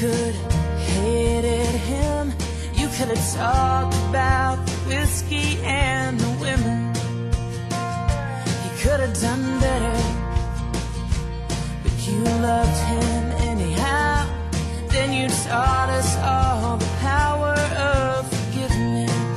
could hated him. You could have talked about the whiskey and the women. You could have done better, but you loved him anyhow. Then you taught us all the power of forgiveness.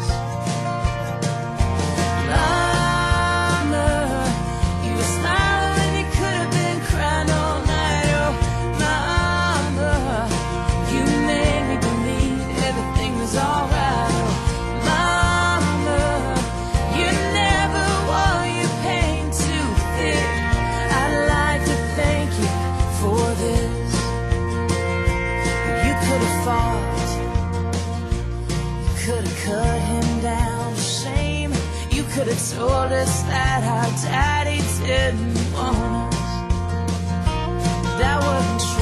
Mama, you were smiling when you could have been crying all night. Oh, Mama, you made me believe everything was alright. Oh, Mama, you never wore your pain too thick. I'd like to thank you for this. You could have fought, you could have cut him down to shame. You could have told us that our daddy didn't want us. That wasn't true.